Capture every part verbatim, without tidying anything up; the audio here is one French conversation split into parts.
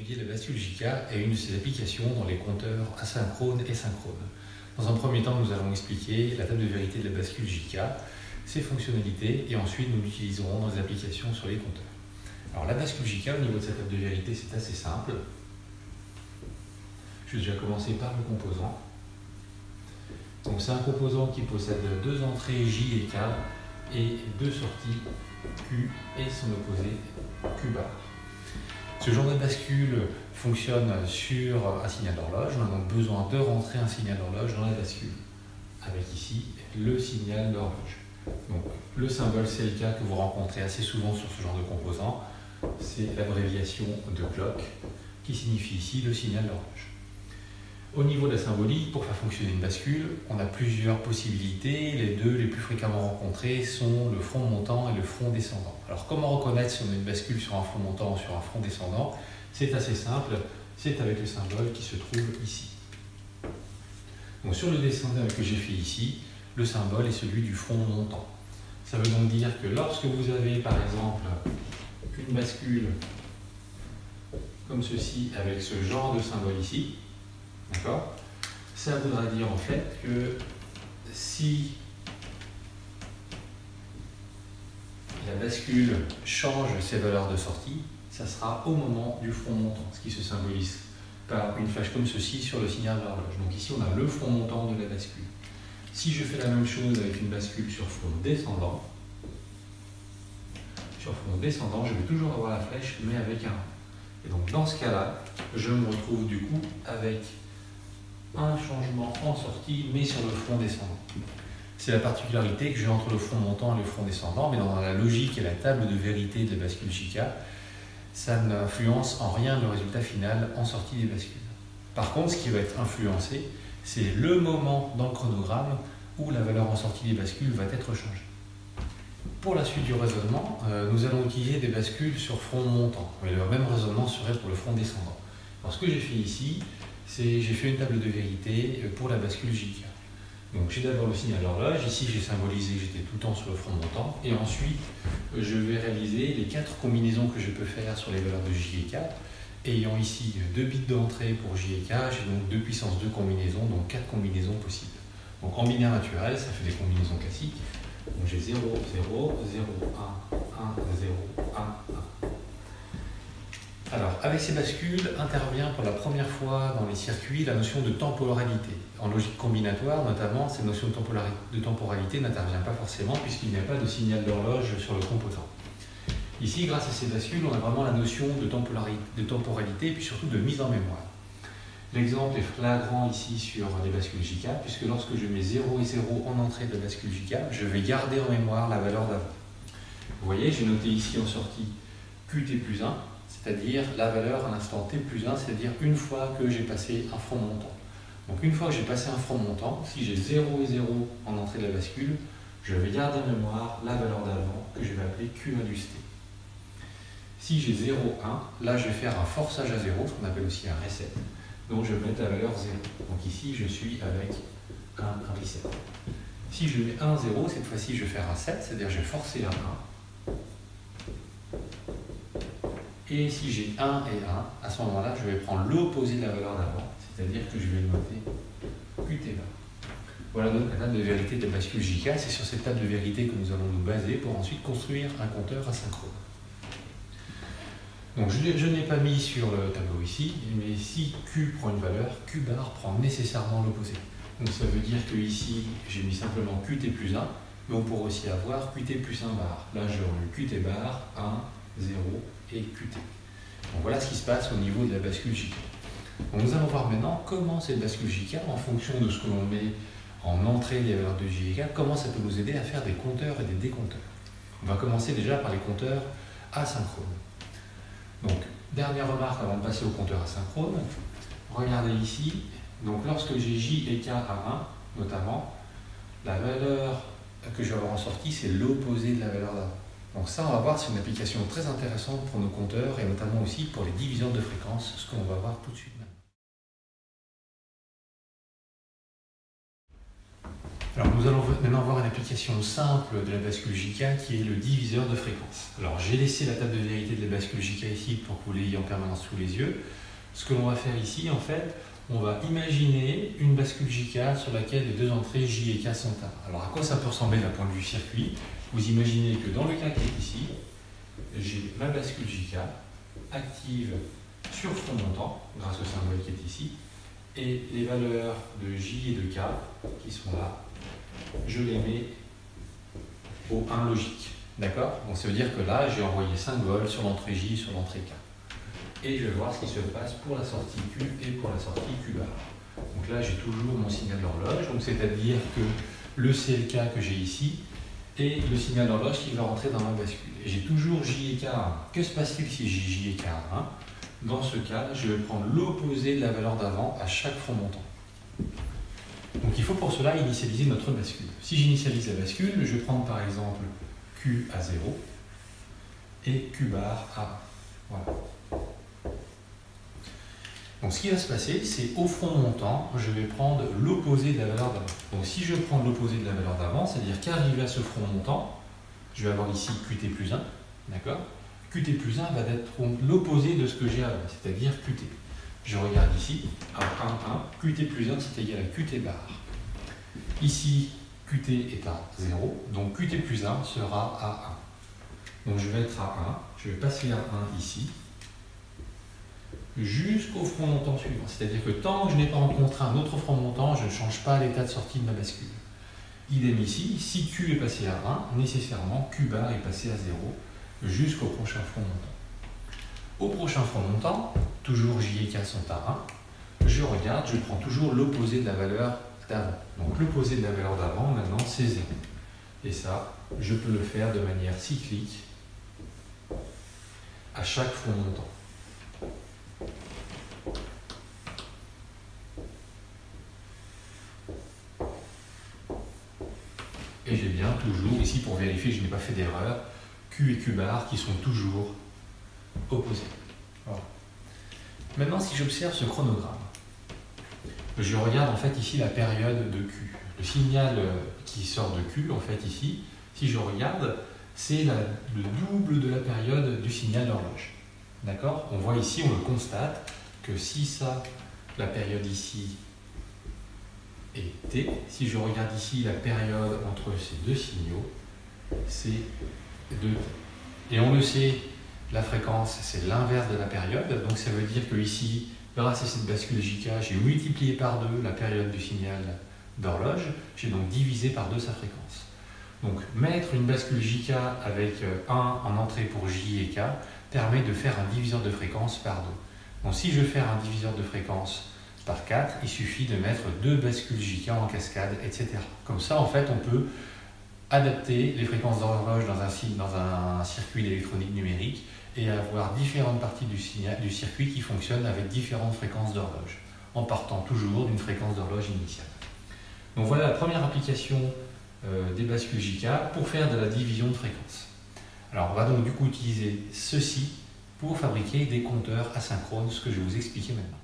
étudier la bascule J K et une de ses applications dans les compteurs asynchrones et synchrones. Dans un premier temps, nous allons expliquer la table de vérité de la bascule J K, ses fonctionnalités, et ensuite nous l'utiliserons dans les applications sur les compteurs. Alors la bascule J K, au niveau de sa table de vérité, c'est assez simple. Je vais déjà commencer par le composant. Donc c'est un composant qui possède deux entrées J et K et deux sorties Q et son opposé Q bar. Ce genre de bascule fonctionne sur un signal d'horloge. On a donc besoin de rentrer un signal d'horloge dans la bascule, avec ici le signal d'horloge. Donc le symbole C L K que vous rencontrez assez souvent sur ce genre de composant, c'est l'abréviation de clock qui signifie ici le signal d'horloge. Au niveau de la symbolique, pour faire fonctionner une bascule, on a plusieurs possibilités. Les deux les plus fréquemment rencontrées sont le front montant et le front descendant. Alors comment reconnaître si on a une bascule sur un front montant ou sur un front descendant? C'est assez simple, c'est avec le symbole qui se trouve ici. Donc sur le descendant que j'ai fait ici, le symbole est celui du front montant. Ça veut donc dire que lorsque vous avez par exemple une bascule comme ceci avec ce genre de symbole ici, d'accord, ça voudra dire en fait que si la bascule change ses valeurs de sortie, ça sera au moment du front montant, ce qui se symbolise par une flèche comme ceci sur le signal d'horloge. Donc ici on a le front montant de la bascule. Si je fais la même chose avec une bascule sur front descendant, sur front descendant, je vais toujours avoir la flèche, mais avec un. Et donc dans ce cas-là, je me retrouve du coup avec un changement en sortie, mais sur le front descendant. C'est la particularité que j'ai entre le front montant et le front descendant, mais dans la logique et la table de vérité de la bascule J K, ça n'influence en rien le résultat final en sortie des bascules. Par contre, ce qui va être influencé, c'est le moment dans le chronogramme où la valeur en sortie des bascules va être changée. Pour la suite du raisonnement, euh, nous allons utiliser des bascules sur front montant, mais le même raisonnement serait pour le front descendant. Alors ce que j'ai fait ici, c'est j'ai fait une table de vérité pour la bascule J K. Donc j'ai d'abord le signal d'horloge, ici j'ai symbolisé que j'étais tout le temps sur le front montant, et ensuite je vais réaliser les quatre combinaisons que je peux faire sur les valeurs de J et K, ayant ici deux bits d'entrée pour J et K, j'ai donc deux puissance deux combinaisons, donc quatre combinaisons possibles. Donc en binaire naturel, ça fait des combinaisons classiques. Donc j'ai zéro, zéro, zéro, un, un, zéro, un, un. Alors, avec ces bascules, intervient pour la première fois dans les circuits la notion de temporalité. En logique combinatoire, notamment, cette notion de temporalité, de temporalité n'intervient pas forcément puisqu'il n'y a pas de signal d'horloge sur le composant. Ici, grâce à ces bascules, on a vraiment la notion de temporalité, de temporalité et puis surtout de mise en mémoire. L'exemple est flagrant ici sur les bascules J K, puisque lorsque je mets zéro et zéro en entrée de la bascule J K, je vais garder en mémoire la valeur d'avant. Vous voyez, j'ai noté ici en sortie Q T plus un, c'est-à-dire la valeur à l'instant T plus un, c'est-à-dire une fois que j'ai passé un front montant. Donc une fois que j'ai passé un front montant, si j'ai zéro et zéro en entrée de la bascule, je vais garder en mémoire la valeur d'avant que je vais appeler Q indus T. Si j'ai zéro, un, là je vais faire un forçage à zéro, ce qu'on appelle aussi un reset. Donc je vais mettre la valeur zéro. Donc ici je suis avec un, un reset. Si je mets un, zéro, cette fois-ci je vais faire un sept, c'est-à-dire je vais forcer un un. Et si j'ai un et un, à ce moment-là, je vais prendre l'opposé de la valeur d'avant, c'est-à-dire que je vais noter Q T bar. Voilà donc la table de vérité de la bascule J K. C'est sur cette table de vérité que nous allons nous baser pour ensuite construire un compteur asynchrone. Donc je, je n'ai pas mis sur le tableau ici, mais si Q prend une valeur, Q bar prend nécessairement l'opposé. Donc ça veut dire que ici, j'ai mis simplement Q T plus un, mais on pourrait aussi avoir Q T plus un bar. Là, j'aurai Q T bar, un, zéro et Q T. Donc voilà ce qui se passe au niveau de la bascule J K. Donc nous allons voir maintenant comment cette bascule J K, en fonction de ce que l'on met en entrée des valeurs de J et K, comment ça peut nous aider à faire des compteurs et des décompteurs. On va commencer déjà par les compteurs asynchrones. Donc, dernière remarque avant de passer au compteur asynchrone. Regardez ici, donc lorsque j'ai J et K à un, notamment, la valeur que je vais avoir en sortie, c'est l'opposé de la valeur d'avant. Donc ça, on va voir, c'est une application très intéressante pour nos compteurs et notamment aussi pour les diviseurs de fréquence, ce qu'on va voir tout de suite maintenant. Alors nous allons maintenant voir une application simple de la bascule J K qui est le diviseur de fréquence. Alors j'ai laissé la table de vérité de la bascule J K ici pour que vous l'ayez en permanence sous les yeux. Ce que l'on va faire ici, en fait, on va imaginer une bascule J K sur laquelle les deux entrées J et K sont un. Alors à quoi ça peut ressembler d'un point de vue circuit? Vous imaginez que dans le cas qui est ici, j'ai ma bascule J K active sur front montant, grâce au symbole qui est ici, et les valeurs de J et de K qui sont là, je les mets au un logique. D'accord? Donc ça veut dire que là, j'ai envoyé cinq volts sur l'entrée J, sur l'entrée K. Et je vais voir ce qui se passe pour la sortie Q et pour la sortie Q bar. Donc là, j'ai toujours mon signal d'horloge, donc c'est-à-dire que le C L K que j'ai ici est le signal d'horloge qui va rentrer dans ma bascule. Et j'ai toujours J et K à un. Que se passe-t-il si j'ai J et K à un? Dans ce cas, je vais prendre l'opposé de la valeur d'avant à chaque front montant. Donc il faut pour cela initialiser notre bascule. Si j'initialise la bascule, je vais prendre par exemple Q à zéro et Q bar à un. Voilà. Donc ce qui va se passer, c'est au front montant, je vais prendre l'opposé de la valeur d'avant. Donc si je prends l'opposé de la valeur d'avant, c'est-à-dire qu'arrivé à ce front montant, je vais avoir ici Q T plus un, d'accord? Q T plus un va être l'opposé de ce que j'ai avant, c'est-à-dire Q T. Je regarde ici, à un, un, Q T plus un c'est égal à Q T bar. Ici, Q T est à zéro, donc Q T plus un sera à un. Donc je vais être à un, je vais passer à un ici, jusqu'au front montant suivant. C'est-à-dire que tant que je n'ai pas rencontré un autre front montant, je ne change pas l'état de sortie de ma bascule. Idem ici, si Q est passé à un, nécessairement Q bar est passé à zéro jusqu'au prochain front montant. Au prochain front montant, toujours J et K sont à un, je regarde, je prends toujours l'opposé de la valeur d'avant. Donc l'opposé de la valeur d'avant, maintenant, c'est zéro. Et ça, je peux le faire de manière cyclique à chaque front montant. Et j'ai bien toujours, ici pour vérifier que je n'ai pas fait d'erreur, Q et Q bar qui sont toujours opposés. Voilà. Maintenant, si j'observe ce chronogramme, je regarde en fait ici la période de Q. Le signal qui sort de Q, en fait ici, si je regarde, c'est le double de la période du signal d'horloge. D'accord? On voit ici, on le constate, que si ça, la période ici, et T, si je regarde ici la période entre ces deux signaux, c'est deux T. Et on le sait, la fréquence, c'est l'inverse de la période, donc ça veut dire que ici, grâce à cette bascule J K, j'ai multiplié par deux la période du signal d'horloge, j'ai donc divisé par deux sa fréquence. Donc mettre une bascule J K avec un en entrée pour J et K permet de faire un diviseur de fréquence par deux. Donc si je veux faire un diviseur de fréquence par quatre, il suffit de mettre deux bascules J K en cascade, et cetera. Comme ça, en fait, on peut adapter les fréquences d'horloge dans un, dans un circuit d'électronique numérique et avoir différentes parties du, signal, du circuit qui fonctionnent avec différentes fréquences d'horloge, en partant toujours d'une fréquence d'horloge initiale. Donc voilà la première application euh, des bascules J K pour faire de la division de fréquences. Alors on va donc du coup utiliser ceci pour fabriquer des compteurs asynchrones, ce que je vais vous expliquer maintenant.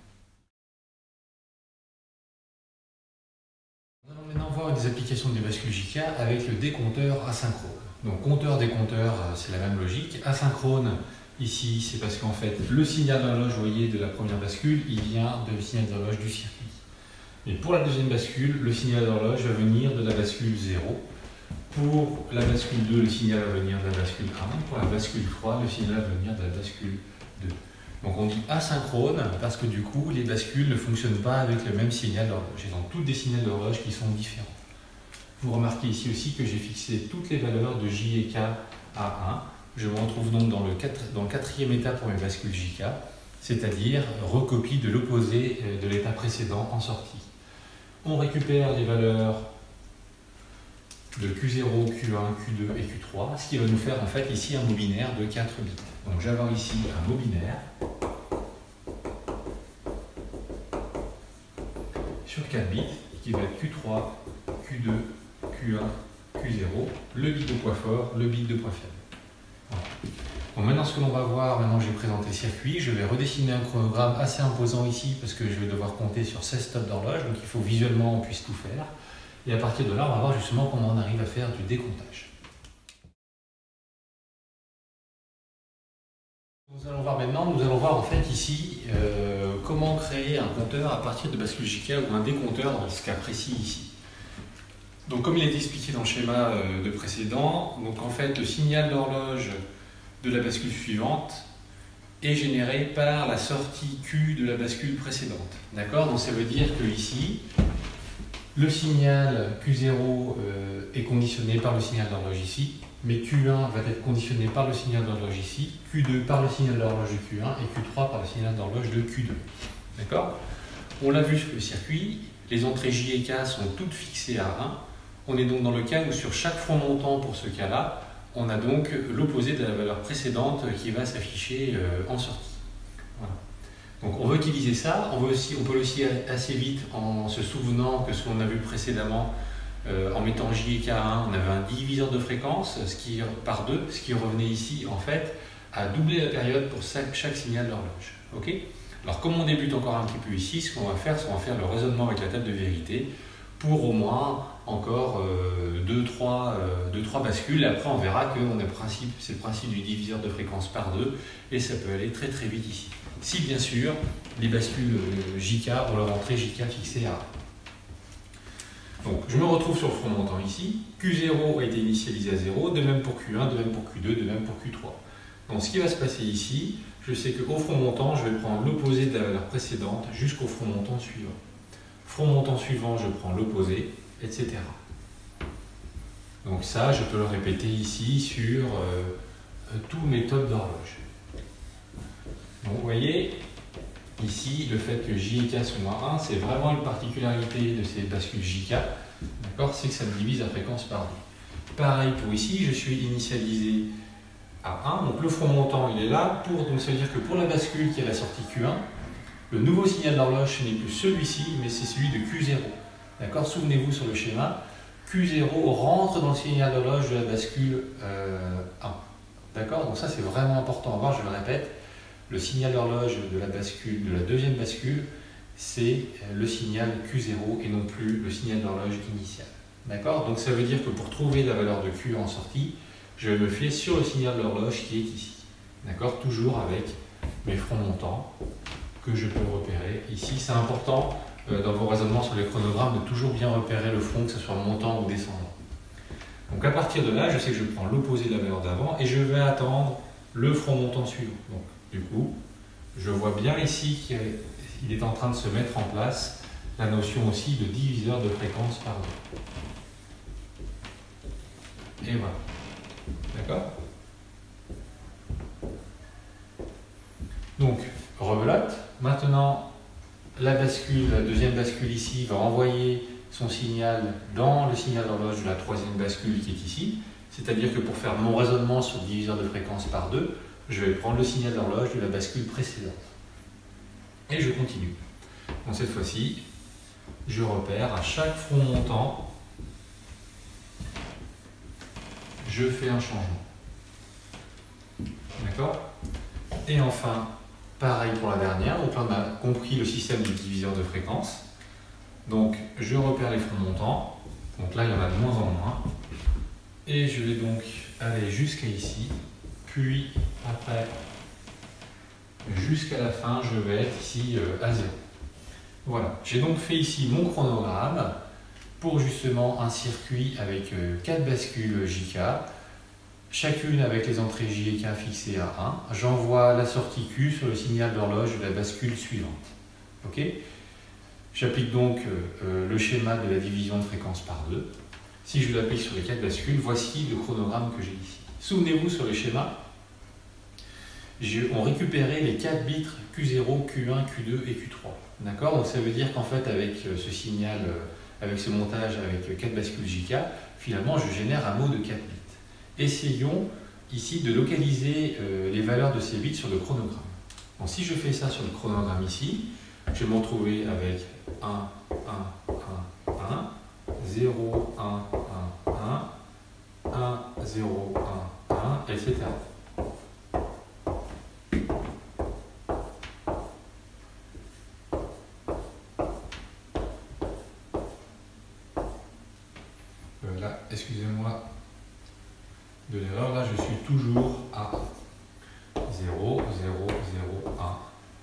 Nous allons maintenant voir des applications des bascules J K avec le décompteur asynchrone. Donc compteur, décompteur, c'est la même logique. Asynchrone, ici, c'est parce qu'en fait, le signal d'horloge, vous voyez, de la première bascule, il vient de le signal d'horloge du circuit. Et pour la deuxième bascule, le signal d'horloge va venir de la bascule zéro. Pour la bascule deux, le signal va venir de la bascule un. Pour la bascule trois, le signal va venir de la bascule deux. Donc on dit asynchrone parce que du coup, les bascules ne fonctionnent pas avec le même signal d'horloge. Ils ont toutes des signaux d'horloge qui sont différents. Vous remarquez ici aussi que j'ai fixé toutes les valeurs de J et K à un. Je me retrouve donc dans le, quatre, dans le quatrième état pour mes bascules J K, c'est-à-dire recopie de l'opposé de l'état précédent en sortie. On récupère les valeurs de Q zéro, Q un, Q deux et Q trois, ce qui va nous faire en fait ici un mot binaire de quatre bits. Donc je vais avoir ici un mot binaire sur quatre bits qui va être Q trois, Q deux, Q un, Q zéro, le bit de poids fort, le bit de poids faible. Voilà. Donc maintenant ce que l'on va voir, maintenant j'ai présenté le circuit, je vais redessiner un chronogramme assez imposant ici parce que je vais devoir compter sur seize stops d'horloge, donc il faut visuellement on puisse tout faire. Et à partir de là, on va voir justement comment on arrive à faire du décomptage. Nous allons voir maintenant, nous allons voir en fait ici euh, comment créer un compteur à partir de bascule J K ou un décompteur dans ce cas précis ici. Donc comme il est expliqué dans le schéma euh, de précédent, donc en fait le signal d'horloge de la bascule suivante est généré par la sortie Q de la bascule précédente. D'accord? Donc ça veut dire que ici, le signal Q zéro euh, est conditionné par le signal d'horloge ici, mais Q un va être conditionné par le signal d'horloge ici, Q deux par le signal d'horloge de Q un et Q trois par le signal d'horloge de Q deux. D'accord? On l'a vu sur le circuit, les entrées J et K sont toutes fixées à un. On est donc dans le cas où sur chaque front montant pour ce cas-là, on a donc l'opposé de la valeur précédente qui va s'afficher euh, en sortie. Voilà. Donc on veut utiliser ça, on, veut aussi, on peut aussi assez vite en se souvenant que ce qu'on a vu précédemment, euh, en mettant J et K à un, on avait un diviseur de fréquence ce qui, par deux, ce qui revenait ici en fait à doubler la période pour chaque, chaque signal d'horloge. Okay. Alors comme on débute encore un petit peu ici, ce qu'on va faire, c'est qu'on va faire le raisonnement avec la table de vérité pour au moins encore deux trois euh, bascules. Et après on verra que on a le principe, c'est le principe du diviseur de fréquence par deux et ça peut aller très très vite ici. Si bien sûr les bascules J K ont leur entrée J K fixée à un. Donc je me retrouve sur le front montant ici, Q zéro a été initialisé à zéro, de même pour Q un, de même pour Q deux, de même pour Q trois. Donc ce qui va se passer ici, je sais qu'au front montant, je vais prendre l'opposé de la valeur précédente jusqu'au front montant suivant. Front montant suivant, je prends l'opposé, et cetera. Donc ça, je peux le répéter ici sur euh, tous mes top d'horloge. Donc vous voyez, ici, le fait que J et K sont à un, c'est vraiment une particularité de ces bascules J K, d'accord, c'est que ça me divise la fréquence par deux. Pareil pour ici, je suis initialisé à un, donc le front montant il est là, pour, donc ça veut dire que pour la bascule qui est la sortie Q un, le nouveau signal d'horloge ce n'est plus celui-ci, mais c'est celui de Q zéro. D'accord, souvenez-vous sur le schéma, Q zéro rentre dans le signal d'horloge de la bascule euh, un. D'accord, donc ça c'est vraiment important à voir, je le répète, le signal d'horloge de la bascule, de la deuxième bascule, c'est le signal Q zéro et non plus le signal d'horloge initial. D'accord, donc ça veut dire que pour trouver la valeur de Q en sortie, je vais me fier sur le signal d'horloge qui est ici. D'accord, toujours avec mes fronts montants que je peux repérer. Ici, c'est important euh, dans vos raisonnements sur les chronogrammes de toujours bien repérer le front, que ce soit montant ou descendant. Donc à partir de là, je sais que je prends l'opposé de la valeur d'avant et je vais attendre le front montant suivant. Donc du coup, je vois bien ici qu'il est en train de se mettre en place la notion aussi de diviseur de fréquence par deux. Et voilà. D'accord? Donc, rebelote. Maintenant, la bascule, la deuxième bascule ici, va envoyer son signal dans le signal d'horloge de la troisième bascule qui est ici. C'est-à-dire que pour faire mon raisonnement sur le diviseur de fréquence par deux, je vais prendre le signal d'horloge de la bascule précédente. Et je continue. Donc cette fois-ci, je repère à chaque front montant, je fais un changement. D'accord? Et enfin, pareil pour la dernière, donc là on a compris le système du diviseur de fréquence. Donc je repère les fronts montants, donc là il y en a de moins en moins. Et je vais donc aller jusqu'à ici, puis après jusqu'à la fin je vais être ici euh, à zéro. Voilà, j'ai donc fait ici mon chronogramme pour justement un circuit avec euh, quatre bascules J K. Chacune avec les entrées J et K fixées à un. J'envoie la sortie Q sur le signal d'horloge de la bascule suivante. Okay, j'applique donc euh, le schéma de la division de fréquence par deux. Si je l'applique sur les quatre bascules, voici le chronogramme que j'ai ici. Souvenez-vous sur le schéma, on récupérait les quatre bits Q zéro, Q un, Q deux et Q trois. D'accord, donc ça veut dire qu'en fait avec ce signal, avec ce montage avec quatre bascules J K, finalement je génère un mot de quatre bits. Essayons ici de localiser euh, les valeurs de ces bits sur le chronogramme. Donc, si je fais ça sur le chronogramme ici, je vais me retrouver avec un, un, un, un, zéro, un, un, un, un, zéro, un, un, et cetera. excusez-moi de l'erreur, là je suis toujours à zéro, zéro, zéro, un.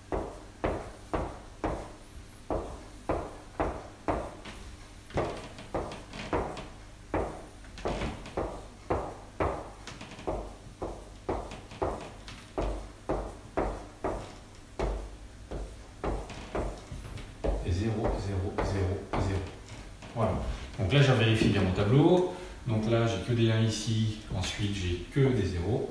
zéro, zéro, zéro, zéro. Voilà. Donc là, je vérifie bien mon tableau. Donc là, j'ai que des un ici. Ensuite, j'ai que des zéros.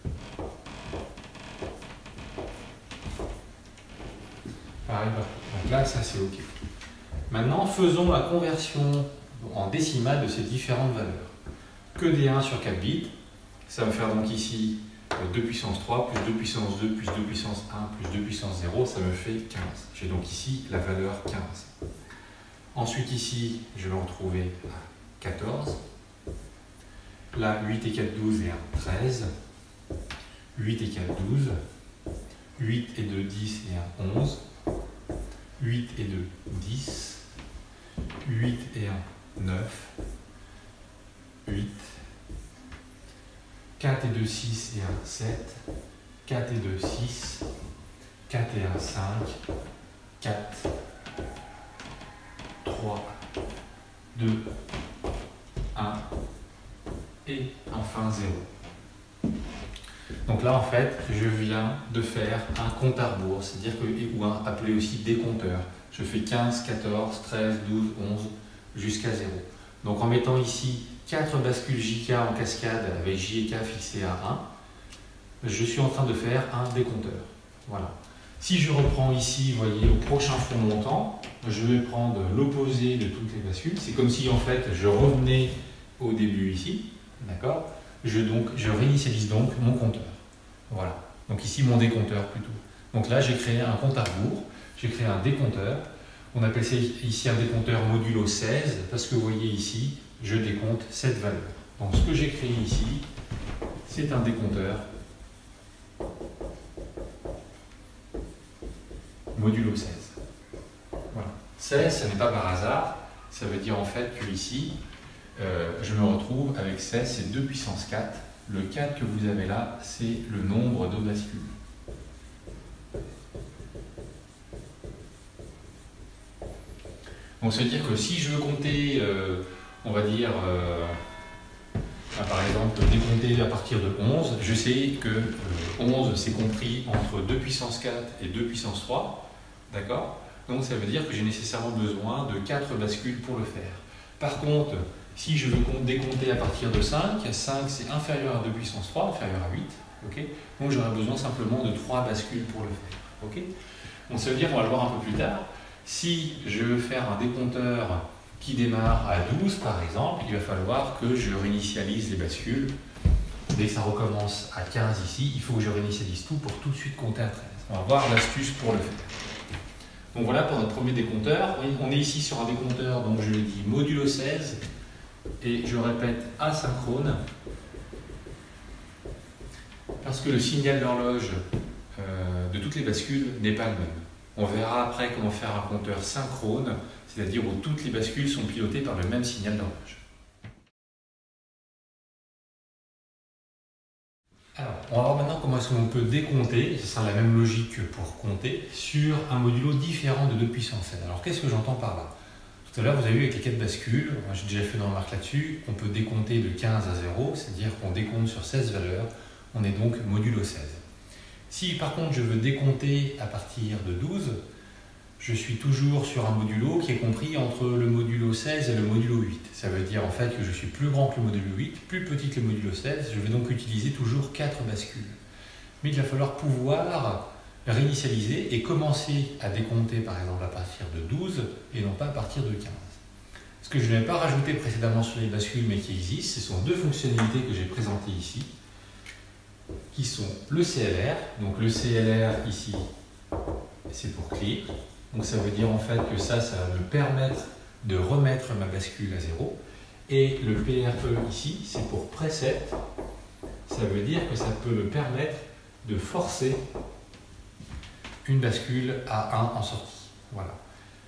Pareil, donc là, ça c'est OK. Maintenant, faisons la conversion en décimale de ces différentes valeurs. Que des un sur quatre bits. Ça va me faire donc ici deux puissance trois, plus deux puissance deux, plus deux puissance un, plus deux puissance zéro, ça me fait quinze. J'ai donc ici la valeur quinze. Ensuite ici, je vais retrouver à quatorze. Là, huit et quatre, douze et un, treize. huit et quatre, douze. huit et deux, dix et un, onze. huit et deux, dix. huit et un, neuf. huit. quatre et deux, six et un, sept. quatre et deux, six. quatre et un, cinq. quatre. trois. deux. un. Et enfin zéro. Donc là, en fait, je viens de faire un compte à rebours, c'est-à-dire que, ou un appelé aussi décompteur. Je fais quinze, quatorze, treize, douze, onze, jusqu'à zéro. Donc en mettant ici quatre bascules J K en cascade avec J et K fixés à un, je suis en train de faire un décompteur. Voilà. Si je reprends ici, vous voyez, au prochain front montant, je vais prendre l'opposé de toutes les bascules. C'est comme si en fait je revenais au début ici, d'accord? Je, donc, je réinitialise donc mon compteur. Voilà. Donc ici mon décompteur plutôt. Donc là j'ai créé un compte à rebours, j'ai créé un décompteur. On appelle ça ici un décompteur modulo seize parce que vous voyez ici, je décompte cette valeur. Donc ce que j'ai créé ici, c'est un décompteur modulo seize. Voilà. seize, ce n'est pas par hasard, ça veut dire en fait que ici, euh, je me retrouve avec seize, c'est deux puissance quatre. Le quatre que vous avez là, c'est le nombre de bascules. Donc ça veut dire que si je veux compter, euh, on va dire, euh, ah, par exemple, décompter à partir de onze, je sais que euh, onze c'est compris entre deux puissance quatre et deux puissance trois, d'accord? Donc ça veut dire que j'ai nécessairement besoin de quatre bascules pour le faire. Par contre, si je veux décompter à partir de cinq, cinq c'est inférieur à deux puissance trois, inférieur à huit, okay? Donc j'aurai besoin simplement de trois bascules pour le faire. Okay? Donc ça veut dire, on va le voir un peu plus tard, si je veux faire un décompteur qui démarre à douze par exemple, il va falloir que je réinitialise les bascules. Dès que ça recommence à quinze ici, il faut que je réinitialise tout pour tout de suite compter à treize. On va voir l'astuce pour le faire. Donc voilà pour notre premier décompteur. On est ici sur un décompteur, donc je le dis modulo seize, et je répète asynchrone, parce que le signal d'horloge euh, de toutes les bascules n'est pas le même. On verra après comment faire un compteur synchrone, c'est-à-dire où toutes les bascules sont pilotées par le même signal d'horloge. Alors, on va voir maintenant comment est-ce qu'on peut décompter, ce sera la même logique que pour compter, sur un modulo différent de deux puissance sept. Alors, qu'est-ce que j'entends par là? Tout à l'heure, vous avez vu avec les quatre bascules, j'ai déjà fait une remarque là-dessus, on peut décompter de quinze à zéro, c'est-à-dire qu'on décompte sur seize valeurs, on est donc modulo seize. Si par contre je veux décompter à partir de douze, je suis toujours sur un modulo qui est compris entre le modulo seize et le modulo huit. Ça veut dire en fait que je suis plus grand que le modulo huit, plus petit que le modulo seize, je vais donc utiliser toujours quatre bascules. Mais il va falloir pouvoir réinitialiser et commencer à décompter par exemple à partir de douze et non pas à partir de quinze. Ce que je n'ai pas rajouté précédemment sur les bascules mais qui existent, ce sont deux fonctionnalités que j'ai présentées ici, qui sont le C L R. Donc le C L R ici, c'est pour clear. Donc ça veut dire en fait que ça, ça va me permettre de remettre ma bascule à zéro. Et le P R E ici, c'est pour preset. Ça veut dire que ça peut me permettre de forcer une bascule à un en sortie. Voilà.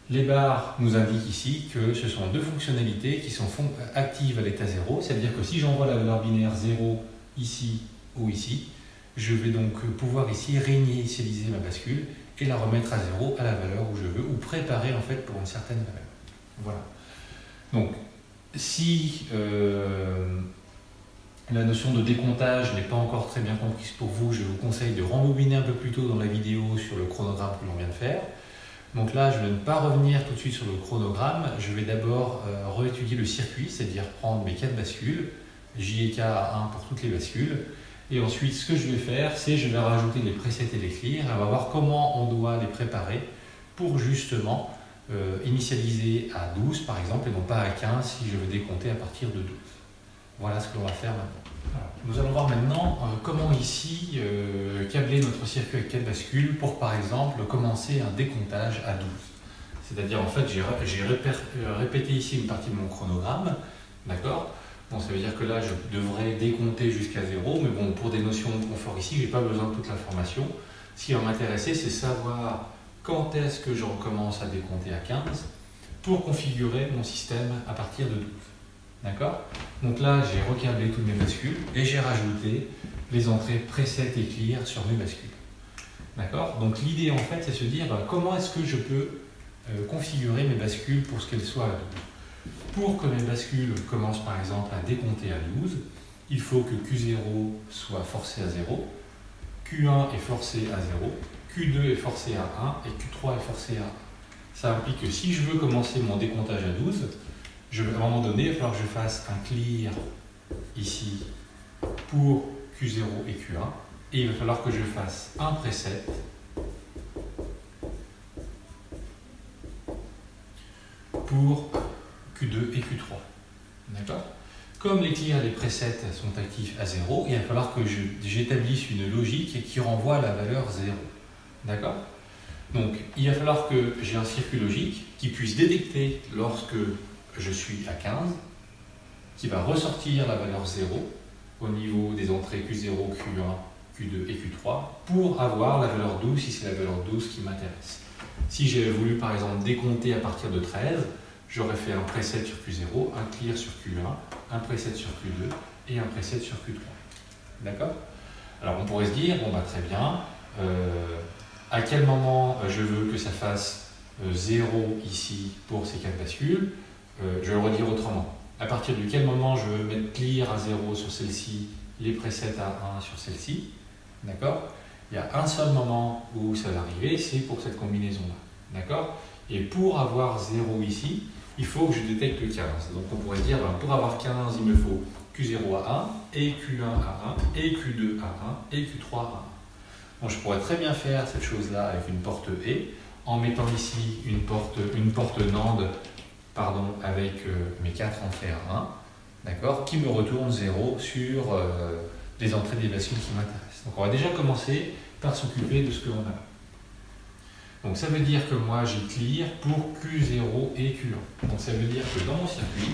Les barres nous indiquent ici que ce sont deux fonctionnalités qui sont actives à l'état zéro, c'est-à-dire que si j'envoie la valeur binaire zéro ici ou ici, je vais donc pouvoir ici réinitialiser ma bascule et la remettre à zéro à la valeur où je veux, ou préparer en fait pour une certaine valeur. Voilà. Donc, si euh, la notion de décomptage n'est pas encore très bien comprise pour vous, je vous conseille de rembobiner un peu plus tôt dans la vidéo sur le chronogramme que l'on vient de faire. Donc là, je vais ne pas revenir tout de suite sur le chronogramme, je vais d'abord euh, réétudier le circuit, c'est-à-dire prendre mes quatre bascules, J et K à un pour toutes les bascules, et ensuite ce que je vais faire, c'est je vais rajouter les presets et les clears, et on va voir comment on doit les préparer pour justement euh, initialiser à douze par exemple, et non pas à quinze si je veux décompter à partir de douze. Voilà ce que l'on va faire maintenant. Alors, nous allons voir maintenant euh, comment ici euh, câbler notre circuit avec quatre bascules pour par exemple commencer un décomptage à douze. C'est-à-dire en fait j'ai répété ici une partie de mon chronogramme, d'accord? Bon, ça veut dire que là je devrais décompter jusqu'à zéro, mais bon, pour des notions de confort ici, je n'ai pas besoin de toute l'information. Ce qui va m'intéresser, c'est savoir quand est-ce que je recommence à décompter à quinze pour configurer mon système à partir de douze. D'accord? Donc là, j'ai recablé toutes mes bascules et j'ai rajouté les entrées preset et clear sur mes bascules. D'accord? Donc l'idée en fait, c'est se dire bah, comment est-ce que je peux euh, configurer mes bascules pour ce qu'elles soient à douze. Pour que mes bascules commencent par exemple à décompter à douze, il faut que Q zéro soit forcé à zéro, Q un est forcé à zéro, Q deux est forcé à un et Q trois est forcé à un. Ça implique que si je veux commencer mon décomptage à douze, je, à un moment donné, il va falloir que je fasse un clear ici pour Q zéro et Q un et il va falloir que je fasse un preset pour Q deux et Q trois. D'accord? Comme les clears et les presets sont actifs à zéro, il va falloir que j'établisse une logique qui renvoie à la valeur zéro. D'accord? Donc, il va falloir que j'ai un circuit logique qui puisse détecter lorsque je suis à quinze, qui va ressortir la valeur zéro au niveau des entrées Q zéro, Q un, Q deux et Q trois pour avoir la valeur douze si c'est la valeur douze qui m'intéresse. Si j'avais voulu par exemple décompter à partir de treize, j'aurais fait un preset sur Q zéro, un clear sur Q un, un preset sur Q deux et un preset sur Q trois. D'accord? Alors on pourrait se dire, bon bah très bien, euh, à quel moment je veux que ça fasse euh, zéro ici pour ces quatre bascules? Euh, je vais le redire autrement. À partir de quel moment je veux mettre clear à zéro sur celle-ci, les presets à un sur celle-ci? D'accord? Il y a un seul moment où ça va arriver, c'est pour cette combinaison-là. D'accord? Et pour avoir zéro ici, il faut que je détecte quinze. Donc on pourrait dire, ben, pour avoir quinze, il me faut Q zéro à un, et Q un à un, et Q deux à un, et Q trois à un. Bon, je pourrais très bien faire cette chose-là avec une porte E, en mettant ici une porte, une porte NAND pardon, avec euh, mes quatre entrées à un, d'accord, qui me retourne zéro sur euh, les entrées des bascules qui m'intéressent. Donc on va déjà commencer par s'occuper de ce que l'on a. Donc ça veut dire que moi j'ai clear pour Q zéro et Q un. Donc ça veut dire que dans mon circuit,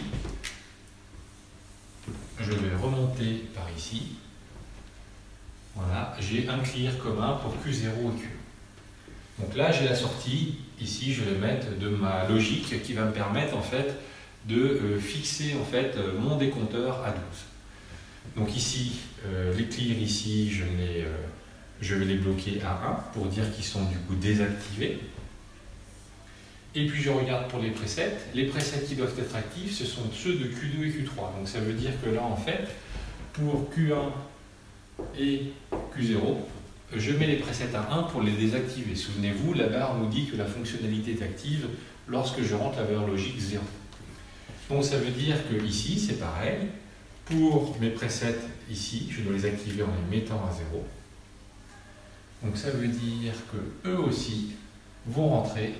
je vais remonter par ici. Voilà, j'ai un clear commun pour Q zéro et Q un. Donc là j'ai la sortie, ici je vais mettre de ma logique qui va me permettre en fait de euh, fixer en fait mon décompteur à douze. Donc ici, euh, les clears ici, je, les, euh, je vais les bloquer à un pour dire qu'ils sont du coup désactivés. Et puis je regarde pour les presets. Les presets qui doivent être actifs, ce sont ceux de Q deux et Q trois. Donc ça veut dire que là en fait, pour Q un et Q zéro, je mets les presets à un pour les désactiver. Souvenez-vous, la barre nous dit que la fonctionnalité est active lorsque je rentre la valeur logique zéro. Donc ça veut dire que ici, c'est pareil. Pour mes presets, ici, je dois les activer en les mettant à zéro. Donc ça veut dire que eux aussi vont rentrer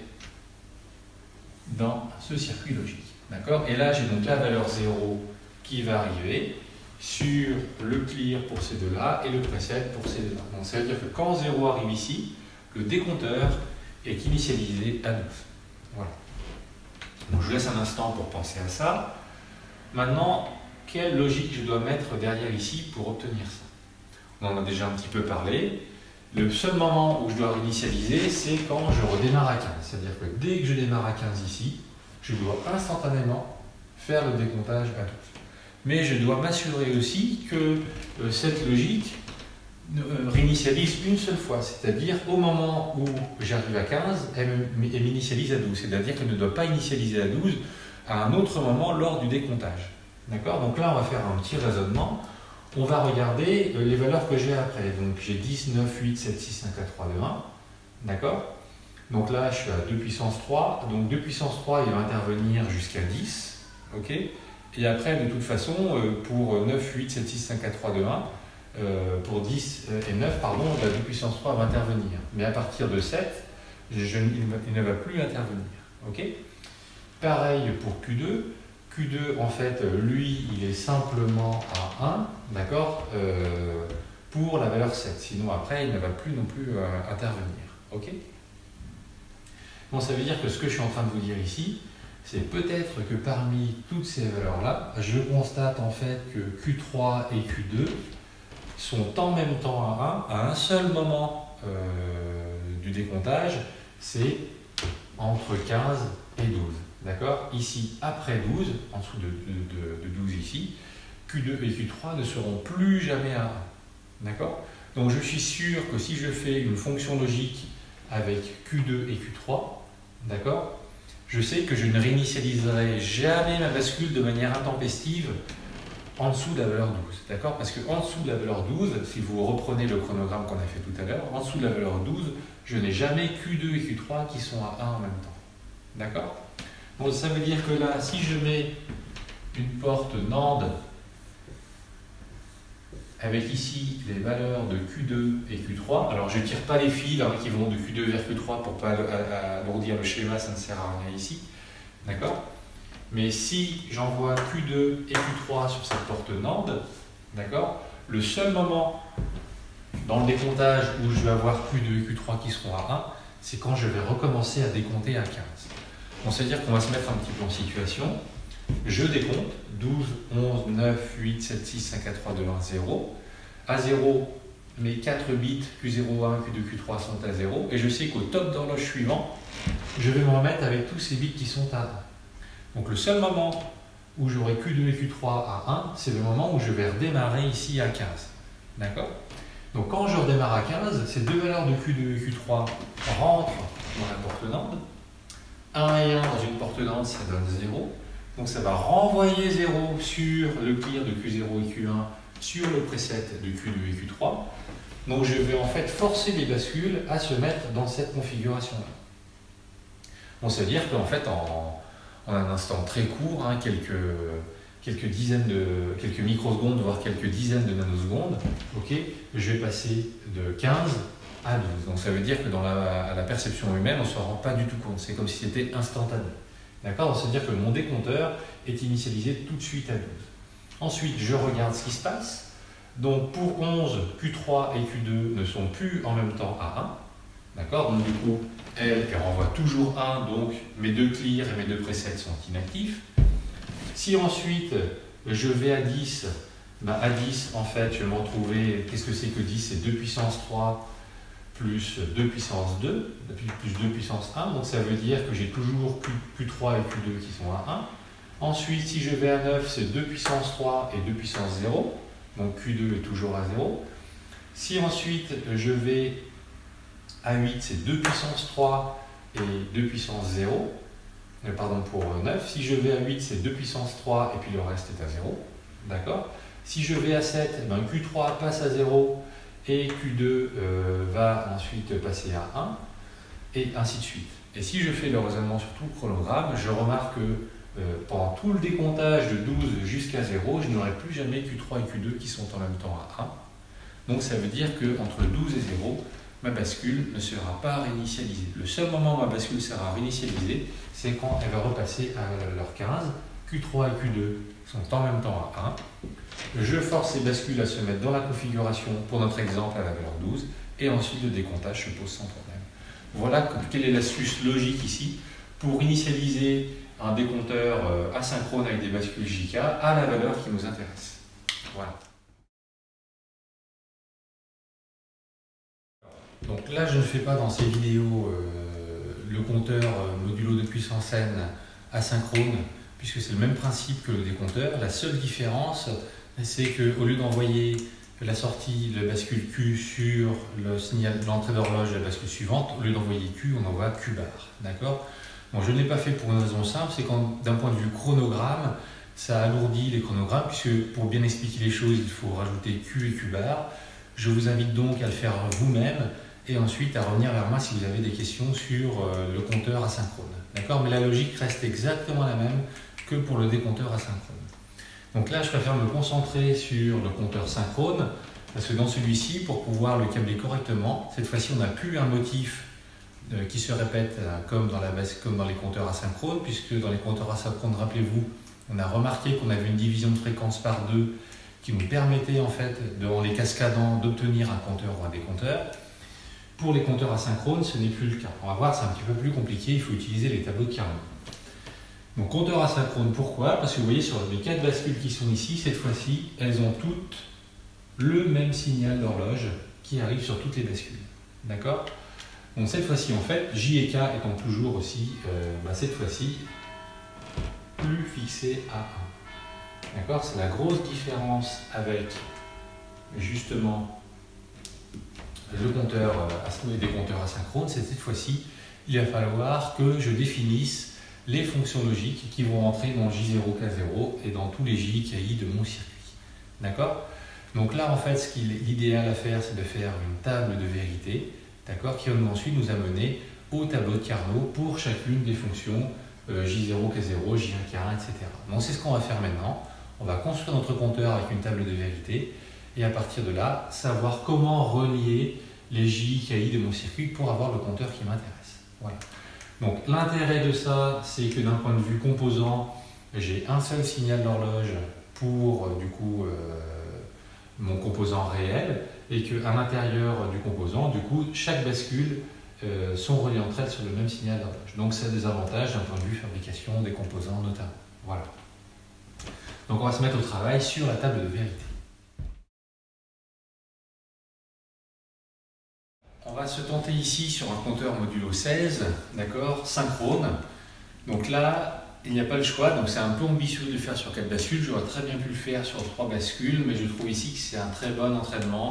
dans ce circuit logique. D'accord? Et là, j'ai donc la valeur zéro qui va arriver sur le clear pour ces deux-là et le preset pour ces deux-là. Donc ça veut dire que quand zéro arrive ici, le décompteur est initialisé à douze. Voilà. Donc je laisse un instant pour penser à ça. Maintenant, quelle logique je dois mettre derrière ici pour obtenir ça? On en a déjà un petit peu parlé. Le seul moment où je dois réinitialiser, c'est quand je redémarre à quinze. C'est-à-dire que dès que je démarre à quinze ici, je dois instantanément faire le décomptage à douze. Mais je dois m'assurer aussi que euh, cette logique euh, réinitialise une seule fois. C'est-à-dire au moment où j'arrive à quinze, elle m'initialise à douze. C'est-à-dire qu'elle ne doit pas initialiser à douze à un autre moment lors du décomptage. D'accord? Donc là, on va faire un petit raisonnement. On va regarder les valeurs que j'ai après. Donc j'ai dix, neuf, huit, sept, six, cinq, quatre, trois, deux, un. D'accord? Donc là, je suis à deux puissance trois. Donc deux puissance trois, il va intervenir jusqu'à dix. Ok? Et après, de toute façon, pour neuf, huit, sept, six, cinq, quatre, trois, deux, un, pour dix et neuf, pardon, la deux puissance trois va intervenir. Mais à partir de sept, je, il ne va plus intervenir. Ok? Pareil pour Q deux. Q deux, en fait, lui, il est simplement à un, d'accord, euh, pour la valeur sept. Sinon, après, il ne va plus non plus euh, intervenir. OK? Bon, ça veut dire que ce que je suis en train de vous dire ici, c'est peut-être que parmi toutes ces valeurs-là, je constate en fait que Q trois et Q deux sont en même temps à un, à un seul moment euh, du décomptage, c'est entre quinze et douze. D'accord? Ici, après douze, en dessous de, de, de douze ici, Q deux et Q trois ne seront plus jamais à un. D'accord? Donc je suis sûr que si je fais une fonction logique avec Q deux et Q trois, d'accord, je sais que je ne réinitialiserai jamais ma bascule de manière intempestive en dessous de la valeur douze. D'accord? Parce qu'en dessous de la valeur douze, si vous reprenez le chronogramme qu'on a fait tout à l'heure, en dessous de la valeur douze, je n'ai jamais Q deux et Q trois qui sont à un en même temps. D'accord? Bon, ça veut dire que là, si je mets une porte NAND avec ici les valeurs de Q deux et Q trois, alors je ne tire pas les fils hein, qui vont de Q deux vers Q trois pour ne pas alourdir le schéma, ça ne sert à rien ici. D'accord? Mais si j'envoie Q deux et Q trois sur cette porte NAND, d'accord, le seul moment dans le décomptage où je vais avoir Q deux et Q trois qui seront à un, c'est quand je vais recommencer à décompter à quinze. On sait dire qu'on va se mettre un petit peu en situation. Je décompte douze, onze, neuf, huit, sept, six, cinq, quatre, trois, deux, un, zéro. À zéro, mes quatre bits Q zéro, un, Q deux, Q trois sont à zéro. Et je sais qu'au top d'horloge suivant, je vais me remettre avec tous ces bits qui sont à un. Donc le seul moment où j'aurai Q deux et Q trois à un, c'est le moment où je vais redémarrer ici à quinze. D'accord? Donc quand je redémarre à quinze, ces deux valeurs de Q deux et Q trois rentrent dans la porte NAND. un et un dans une porte NAND, ça donne zéro. Donc ça va renvoyer zéro sur le clear de Q zéro et Q un sur le preset de Q deux et Q trois. Donc je vais en fait forcer les bascules à se mettre dans cette configuration-là. Bon, ça veut dire qu'en fait, en, en un instant très court, hein, quelques, quelques dizaines de quelques microsecondes, voire quelques dizaines de nanosecondes, ok, je vais passer de quinze à douze. Donc ça veut dire que dans la, à la perception humaine, on ne se rend pas du tout compte. C'est comme si c'était instantané. D'accord? C'est-à-dire que mon décompteur est initialisé tout de suite à douze. Ensuite, je regarde ce qui se passe. Donc pour onze, Q trois et Q deux ne sont plus en même temps à un. D'accord? Donc du coup, elle, elle renvoie toujours un, donc mes deux clears et mes deux presets sont inactifs. Si ensuite je vais à dix, ben à dix, en fait, je vais me retrouver, qu'est-ce que c'est que dix? C'est deux puissance trois plus deux puissance deux, plus deux puissance un, donc ça veut dire que j'ai toujours Q trois et Q deux qui sont à un. Ensuite, si je vais à neuf, c'est deux puissance trois et deux puissance zéro, donc Q deux est toujours à zéro. Si ensuite je vais à huit, c'est deux puissance trois et deux puissance zéro, euh, pardon, pour neuf. Si je vais à huit, c'est deux puissance trois et puis le reste est à zéro, d'accord? Si je vais à sept, ben Q trois passe à zéro, et Q deux euh, va ensuite passer à un, et ainsi de suite. Et si je fais le raisonnement sur tout le chronogramme, je remarque que euh, pendant tout le décomptage de douze jusqu'à zéro, je n'aurai plus jamais Q trois et Q deux qui sont en même temps à un. Donc ça veut dire qu'entre douze et zéro, ma bascule ne sera pas réinitialisée. Le seul moment où ma bascule sera réinitialisée, c'est quand elle va repasser à l'heure quinze. Q trois et Q deux sont en même temps à un. Je force ces bascules à se mettre dans la configuration, pour notre exemple, à la valeur douze, et ensuite le décomptage se pose sans problème. Voilà quelle est l'astuce logique ici pour initialiser un décompteur asynchrone avec des bascules J K à la valeur qui nous intéresse. Voilà. Donc là, je ne fais pas dans ces vidéos euh, le compteur euh, modulo de puissance N asynchrone, puisque c'est le même principe que le décompteur. La seule différence, c'est qu'au lieu d'envoyer la sortie de la bascule Q sur le signal de l'entrée d'horloge de la bascule suivante, au lieu d'envoyer Q, on envoie Q bar. D'accord ? Bon, je ne l'ai pas fait pour une raison simple, c'est qu'en d'un point de vue chronogramme, ça alourdit les chronogrammes, puisque pour bien expliquer les choses, il faut rajouter Q et Q bar. Je vous invite donc à le faire vous-même et ensuite à revenir vers moi si vous avez des questions sur le compteur asynchrone. D'accord ? Mais la logique reste exactement la même que pour le décompteur asynchrone. Donc là, je préfère me concentrer sur le compteur synchrone, parce que dans celui-ci, pour pouvoir le câbler correctement, cette fois-ci, on n'a plus un motif euh, qui se répète euh, comme, dans la base, comme dans les compteurs asynchrones, puisque dans les compteurs asynchrones, rappelez-vous, on a remarqué qu'on avait une division de fréquence par deux qui nous permettait, en fait, dans les cascadants, d'obtenir un compteur ou un décompteur. Pour les compteurs asynchrones, ce n'est plus le cas. On va voir, c'est un petit peu plus compliqué, il faut utiliser les tableaux de Carnot. Donc compteur asynchrone, pourquoi? Parce que vous voyez sur les quatre bascules qui sont ici, cette fois-ci, elles ont toutes le même signal d'horloge qui arrive sur toutes les bascules. D'accord? Donc cette fois-ci, en fait, J et K étant toujours aussi, euh, bah, cette fois-ci, plus fixé à un. D'accord? C'est la grosse différence avec justement le compteur euh, des compteurs asynchrones, c'est cette fois-ci, il va falloir que je définisse les fonctions logiques qui vont rentrer dans J zéro K zéro et dans tous les J K I de mon circuit. D'accord? Donc là, en fait, ce qu'il est idéal à faire, c'est de faire une table de vérité, d'accord, qui va ensuite nous amener au tableau de Carnot pour chacune des fonctions euh, J zéro K zéro, J un K un, et cetera. Donc c'est ce qu'on va faire maintenant. On va construire notre compteur avec une table de vérité et à partir de là, savoir comment relier les J K I de mon circuit pour avoir le compteur qui m'intéresse. Voilà. Donc l'intérêt de ça, c'est que d'un point de vue composant, j'ai un seul signal d'horloge pour euh, du coup euh, mon composant réel et qu'à l'intérieur du composant, du coup, chaque bascule euh, sont reliées entre elles sur le même signal d'horloge. Donc ça a des avantages d'un point de vue fabrication des composants notamment. Voilà. Donc on va se mettre au travail sur la table de vérité. On va se tenter ici sur un compteur modulo seize, d'accord, synchrone. Donc là, il n'y a pas le choix, donc c'est un peu ambitieux de le faire sur quatre bascules. J'aurais très bien pu le faire sur trois bascules, mais je trouve ici que c'est un très bon entraînement,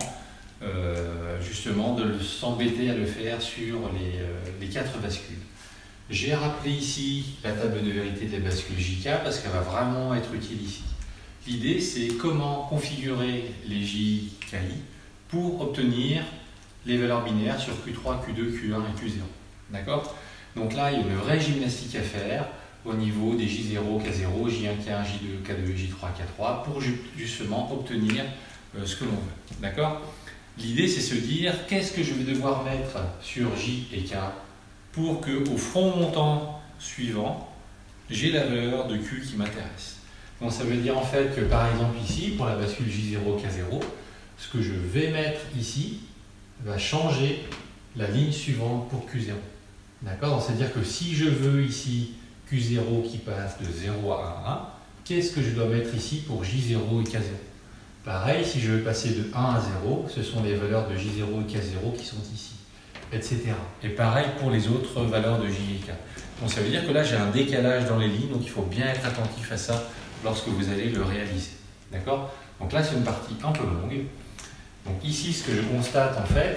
euh, justement, de s'embêter à le faire sur les, euh, les quatre bascules. J'ai rappelé ici la table de vérité des bascules J K parce qu'elle va vraiment être utile ici. L'idée, c'est comment configurer les J K I pour obtenir les valeurs binaires sur Q trois, Q deux, Q un et Q zéro. D'accord? Donc là, il y a une vraie gymnastique à faire au niveau des J zéro, K zéro, J un, K un, J deux, K deux, J trois, K trois pour justement obtenir euh, ce que l'on veut. D'accord? L'idée, c'est se dire qu'est-ce que je vais devoir mettre sur J et K pour qu'au front montant suivant, j'ai la valeur de Q qui m'intéresse. Donc ça veut dire en fait que par exemple ici, pour la bascule J zéro, K zéro, ce que je vais mettre ici va changer la ligne suivante pour Q zéro. D'accord? C'est-à-dire que si je veux ici Q zéro qui passe de zéro à un, un, qu'est-ce que je dois mettre ici pour J zéro et K zéro? Pareil, si je veux passer de un à zéro, ce sont les valeurs de J zéro et K zéro qui sont ici, et cetera. Et pareil pour les autres valeurs de J et K. Donc ça veut dire que là, j'ai un décalage dans les lignes, donc il faut bien être attentif à ça lorsque vous allez le réaliser. D'accord? Donc là, c'est une partie un peu longue. Donc ici, ce que je constate en fait,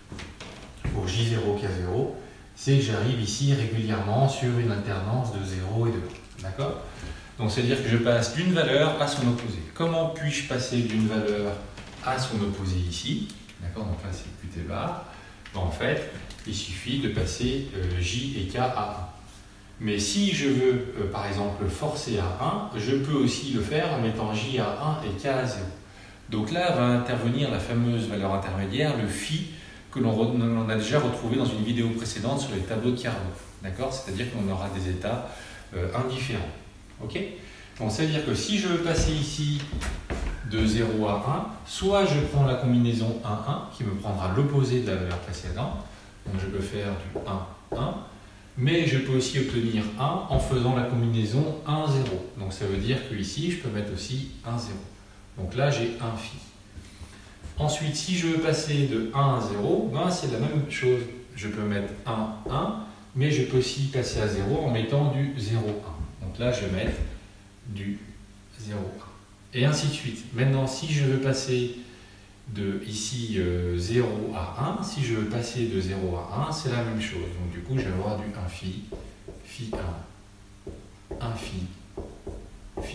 pour J zéro, K zéro, c'est que j'arrive ici régulièrement sur une alternance de zéro et de un. D'accord? Donc c'est-à-dire que je passe d'une valeur à son opposé. Comment puis-je passer d'une valeur à son opposé ici? D'accord? Donc là, c'est Q T bar. Ben, en fait, il suffit de passer euh, J et K à un. Mais si je veux, euh, par exemple, forcer à un, je peux aussi le faire en mettant J à un et K à zéro. Donc là va intervenir la fameuse valeur intermédiaire, le phi, que l'on a déjà retrouvé dans une vidéo précédente sur les tableaux de Carnot. D'accord? C'est-à-dire qu'on aura des états euh, indifférents. Ok? Donc ça veut dire que si je veux passer ici de zéro à un, soit je prends la combinaison un, un, qui me prendra l'opposé de la valeur précédente, donc je peux faire du un, un, mais je peux aussi obtenir un en faisant la combinaison un, zéro. Donc ça veut dire que ici, je peux mettre aussi un, zéro. Donc là, j'ai un phi. Ensuite, si je veux passer de un à zéro, ben c'est la même chose. Je peux mettre un, un, mais je peux aussi passer à zéro en mettant du zéro, un. Donc là, je vais mettre du zéro, un. Et ainsi de suite. Maintenant, si je veux passer de ici euh, zéro à un, si je veux passer de zéro à un, c'est la même chose. Donc du coup, je vais avoir du un phi, phi un, un phi, phi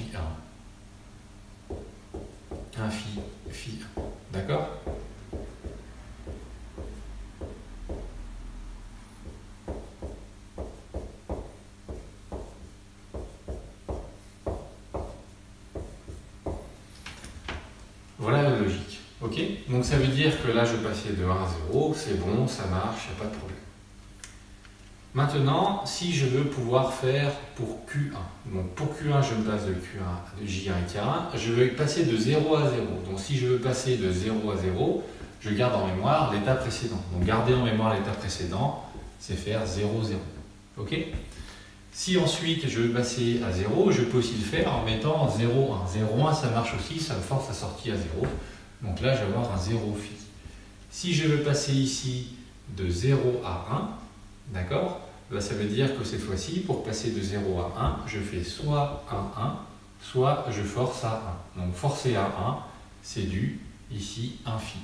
un, un phi, phi un. D'accord? Voilà la logique. Ok? Donc ça veut dire que là, je passais de un à zéro, c'est bon, ça marche, il n'y a pas de problème. Maintenant, si je veux pouvoir faire pour Q un, donc pour Q un, je me passe de Q un, de J un et K un, je veux passer de zéro à zéro. Donc si je veux passer de zéro à zéro, je garde en mémoire l'état précédent. Donc garder en mémoire l'état précédent, c'est faire zéro, zéro. Ok? Si ensuite je veux passer à zéro, je peux aussi le faire en mettant zéro, un. zéro, un, ça marche aussi, ça me force à sortir à zéro. Donc là, je vais avoir un zéro phi. Si je veux passer ici de zéro à un, d'accord? Ben, ça veut dire que cette fois-ci, pour passer de zéro à un, je fais soit un, un, soit je force à un. Donc forcer à un, c'est du, ici, un phi.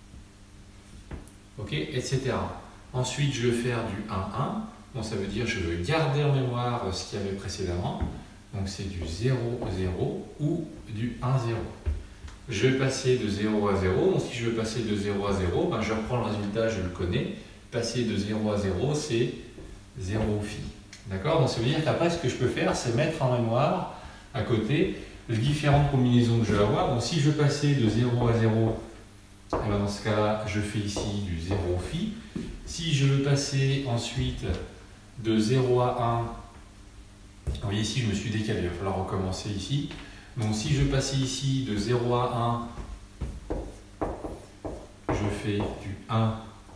Ok? Etc. Ensuite, je vais faire du un, un. Bon, ça veut dire que je veux garder en mémoire ce qu'il y avait précédemment. Donc c'est du zéro, zéro ou du un, zéro. Je vais passer de zéro à zéro. Donc si je veux passer de zéro à zéro, ben, je reprends le résultat, je le connais. Passer de zéro à zéro, c'est zéro phi. D'accord? Donc ça veut dire qu'après, ce que je peux faire, c'est mettre en mémoire à côté les différentes combinaisons que je vais avoir. Donc si je veux passer de zéro à zéro, et ben dans ce cas-là, je fais ici du zéro phi. Si je veux passer ensuite de zéro à un, vous voyez ici, je me suis décalé, il va falloir recommencer ici. Donc si je veux passer ici de zéro à un, je fais du un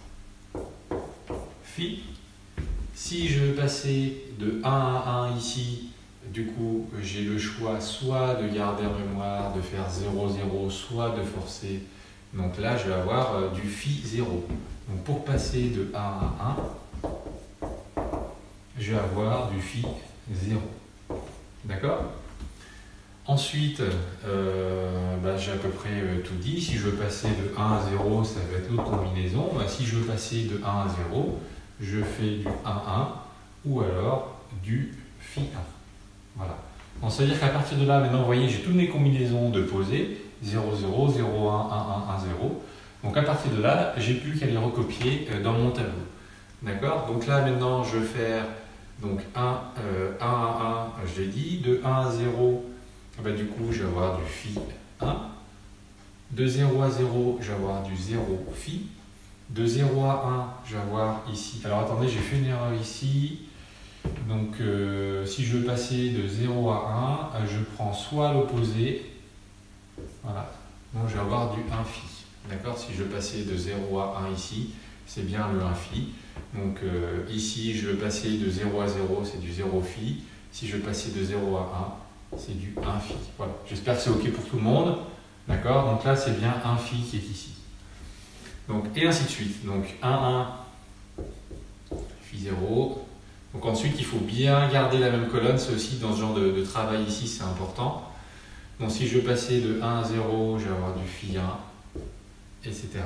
phi. Si je veux passer de un à un ici, du coup, j'ai le choix soit de garder en mémoire, de faire zéro, zéro, soit de forcer. Donc là, je vais avoir du phi zéro. Donc pour passer de un à un, je vais avoir du phi zéro. D'accord? Ensuite, euh, bah, j'ai à peu près euh, tout dit. Si je veux passer de un à zéro, ça va être l'autre combinaison. Bah, si je veux passer de un à zéro, je fais du un, un ou alors du phi un. Voilà. Donc, ça veut dire qu'à partir de là, maintenant, vous voyez, j'ai toutes mes combinaisons de posées. zéro, zéro, zéro, un, un, un, un, zéro. Donc à partir de là, j'ai plus qu'à les recopier dans mon tableau. D'accord? Donc là, maintenant, je vais faire donc un, euh, un à un, je l'ai dit. De un à zéro, bah, du coup, je vais avoir du phi un. De zéro à zéro, je vais avoir du zéro phi. De zéro à un, je vais avoir ici. Alors attendez, j'ai fait une erreur ici. Donc euh, si je veux passer de zéro à un, je prends soit l'opposé. Voilà. Donc je vais avoir du un phi. D'accord? Si je veux passer de zéro à un ici, c'est bien le un phi. Donc euh, ici, je veux passer de zéro à zéro, c'est du zéro phi. Si je veux passer de zéro à un, c'est du un phi. Voilà. J'espère que c'est OK pour tout le monde. D'accord? Donc là, c'est bien un phi qui est ici. Donc, et ainsi de suite. Donc un, un, phi zéro. Donc ensuite, il faut bien garder la même colonne. C'est aussi dans ce genre de, de travail ici, c'est important. Donc si je veux passer de un à zéro, je vais avoir du phi un, et cetera.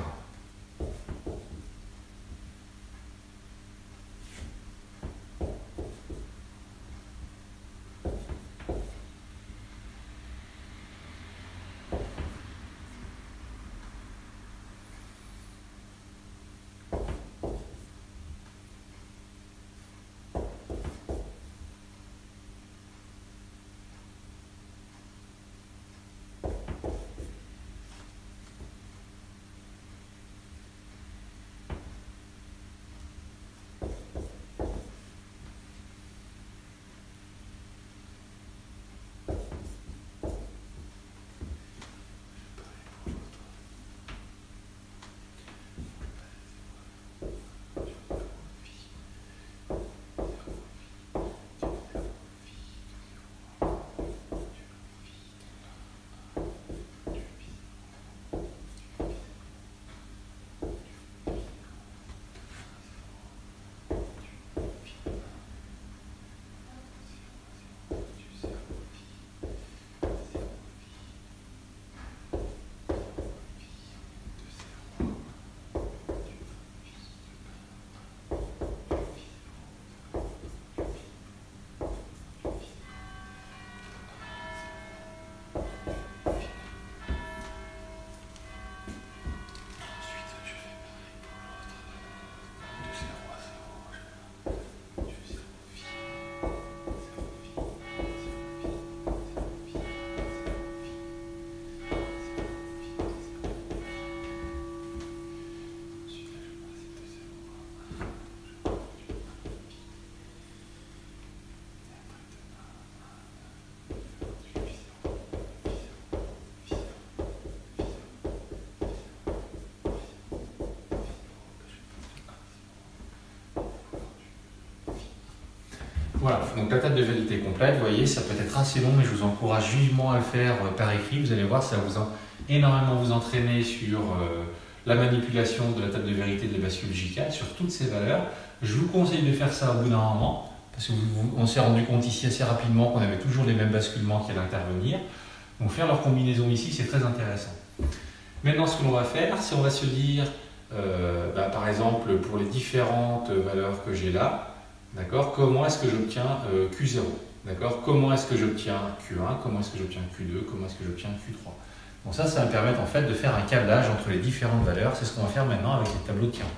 Voilà, donc la table de vérité complète, vous voyez, ça peut être assez long, mais je vous encourage vivement à le faire par écrit. Vous allez voir, ça va vous en, énormément vous entraîner sur euh, la manipulation de la table de vérité des bascules J K, sur toutes ces valeurs. Je vous conseille de faire ça au bout d'un moment, parce qu'on s'est rendu compte ici assez rapidement qu'on avait toujours les mêmes basculements qui allaient intervenir. Donc faire leur combinaison ici, c'est très intéressant. Maintenant, ce que l'on va faire, c'est on va se dire, euh, bah, par exemple, pour les différentes valeurs que j'ai là, d'accord, comment est-ce que j'obtiens euh, Q zéro, d'accord, comment est-ce que j'obtiens Q un, comment est-ce que j'obtiens Q deux, comment est-ce que j'obtiens Q trois. Donc ça, ça va me permettre en fait de faire un câblage entre les différentes valeurs. C'est ce qu'on va faire maintenant avec les tableaux de Carnot.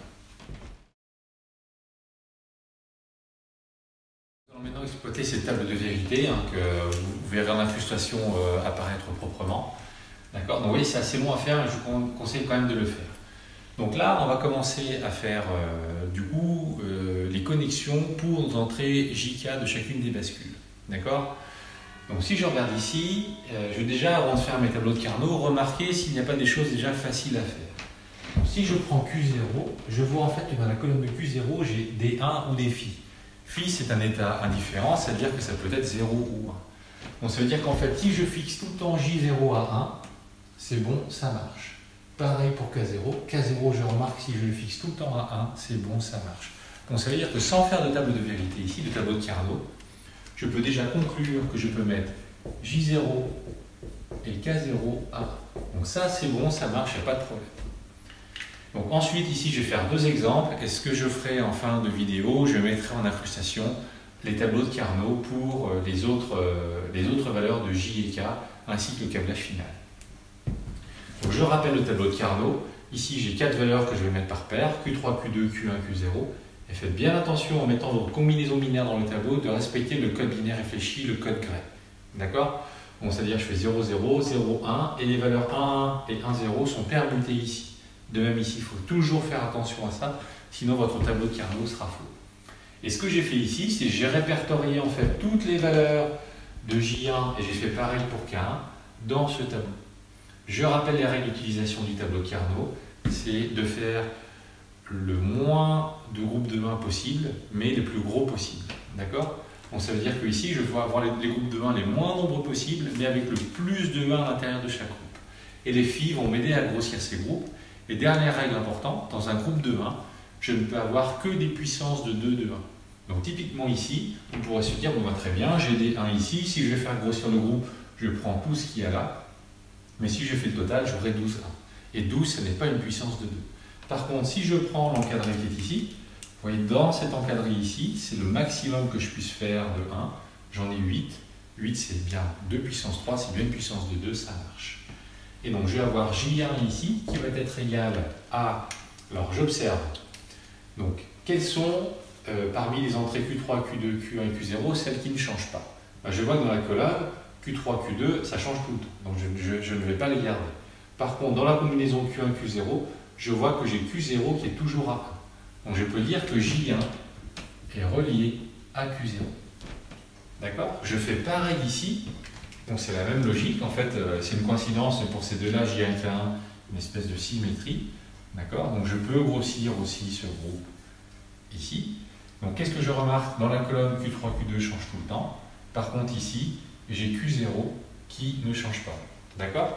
Nous allons maintenant exploiter ces tables de vérité hein, que vous verrez en incrustation euh, apparaître proprement. D'accord. Donc vous voyez, c'est assez long à faire, mais je vous conseille quand même de le faire. Donc là, on va commencer à faire euh, du coup euh, les connexions pour nos entrées J K de chacune des bascules. D'accord. Donc si je regarde ici, euh, je vais déjà, avant de faire mes tableaux de Carnot, remarquer s'il n'y a pas des choses déjà faciles à faire. Donc, si je prends Q zéro, je vois en fait que dans la colonne de Q zéro, j'ai des un ou des phi. Phi, c'est un état indifférent, c'est-à-dire que ça peut être zéro ou un. Donc ça veut dire qu'en fait, si je fixe tout le temps J zéro à un, c'est bon, ça marche. Pareil pour K zéro. K zéro, je remarque, si je le fixe tout le temps à un, c'est bon, ça marche. Donc ça veut dire que sans faire de table de vérité ici, de tableau de Carnot, je peux déjà conclure que je peux mettre J zéro et K zéro à un. Donc ça, c'est bon, ça marche, il n'y a pas de problème. Donc ensuite, ici, je vais faire deux exemples. Et ce que je ferai en fin de vidéo, je mettrai en incrustation les tableaux de Carnot pour les autres, les autres valeurs de J et K, ainsi que le câblage final. Donc je rappelle le tableau de Carnot. Ici, j'ai quatre valeurs que je vais mettre par paire, Q trois, Q deux, Q un, Q zéro. Et faites bien attention en mettant votre combinaison binaire dans le tableau de respecter le code binaire réfléchi, le code grey. D'accord? Bon, c'est-à-dire que je fais zéro, zéro, zéro, un et les valeurs un, un et un, zéro sont permutées ici. De même ici, il faut toujours faire attention à ça, sinon votre tableau de Carnot sera faux. Et ce que j'ai fait ici, c'est que j'ai répertorié en fait toutes les valeurs de J un et j'ai fait pareil pour K un dans ce tableau. Je rappelle les règles d'utilisation du tableau de Carnot, c'est de faire le moins de groupes de un possible, mais les plus gros possible. D'accord? Donc ça veut dire que ici, je vais avoir les, les groupes de un les moins nombreux possibles, mais avec le plus de un à l'intérieur de chaque groupe. Et les phi vont m'aider à grossir ces groupes. Et dernière règle importante, dans un groupe de un, je ne peux avoir que des puissances de deux de un. Donc typiquement ici, on pourrait se dire, bon bah, très bien, j'ai des un ici, si je vais faire grossir le groupe, je prends tout ce qu'il y a là, mais si je fais le total, j'aurai douze un. Et douze, ce n'est pas une puissance de deux. Par contre, si je prends l'encadré qui est ici, vous voyez, dans cet encadré ici, c'est le maximum que je puisse faire de un, j'en ai huit. huit, c'est bien deux puissance trois, c'est bien une puissance de deux, ça marche. Et donc, je vais avoir J un ici, qui va être égal à... Alors, j'observe. Donc, quelles sont, euh, parmi les entrées Q trois, Q deux, Q un et Q zéro, celles qui ne changent pas? Ben, je vois que dans la colonne, Q trois, Q deux, ça change tout le temps. Donc, je, je, je ne vais pas les garder. Par contre, dans la combinaison Q un, Q zéro, je vois que j'ai Q zéro qui est toujours à un. Donc, je peux dire que J un est relié à Q zéro. D'accord? Je fais pareil ici. Donc c'est la même logique, en fait, euh, c'est une coïncidence pour ces deux-là, J un et K un, une espèce de symétrie. D'accord? Donc je peux grossir aussi ce groupe ici. Donc qu'est-ce que je remarque? Dans la colonne Q trois, Q deux change tout le temps. Par contre ici, j'ai Q zéro qui ne change pas. D'accord?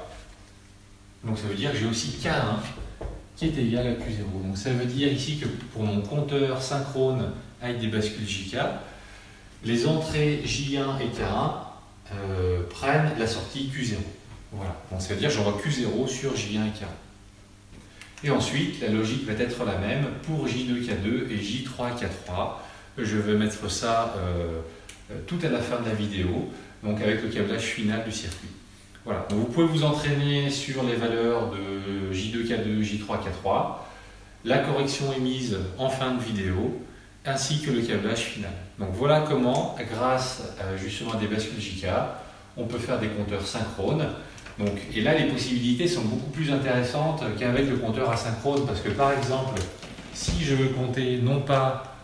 Donc ça veut dire que j'ai aussi K un qui est égal à Q zéro. Donc ça veut dire ici que pour mon compteur synchrone avec des bascules J K, les entrées J un et K un Euh, prennent la sortie Q zéro. Voilà. Donc ça veut dire que j'envoie Q zéro sur J un et K un. Et ensuite, la logique va être la même pour J deux, K deux et J trois, K trois. Je vais mettre ça euh, tout à la fin de la vidéo, donc avec le câblage final du circuit. Voilà. Donc vous pouvez vous entraîner sur les valeurs de J deux, K deux, J trois, K trois, la correction émise en fin de vidéo, ainsi que le câblage final. Donc voilà comment, grâce à justement à des bascules J K, on peut faire des compteurs synchrones. Donc, et là, les possibilités sont beaucoup plus intéressantes qu'avec le compteur asynchrone, parce que par exemple, si je veux compter non pas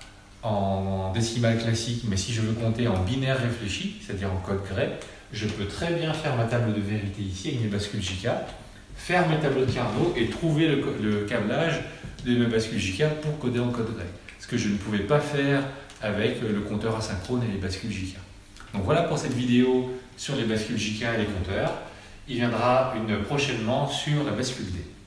en décimale classique, mais si je veux compter en binaire réfléchi, c'est-à-dire en code grey, je peux très bien faire ma table de vérité ici avec mes bascules J K, faire mes tableaux de Carnot et trouver le, le câblage de mes bascules J K pour coder en code grey. Ce que je ne pouvais pas faire avec le compteur asynchrone et les bascules J K. Donc voilà pour cette vidéo sur les bascules J K et les compteurs. Il viendra une prochainement sur la bascule D.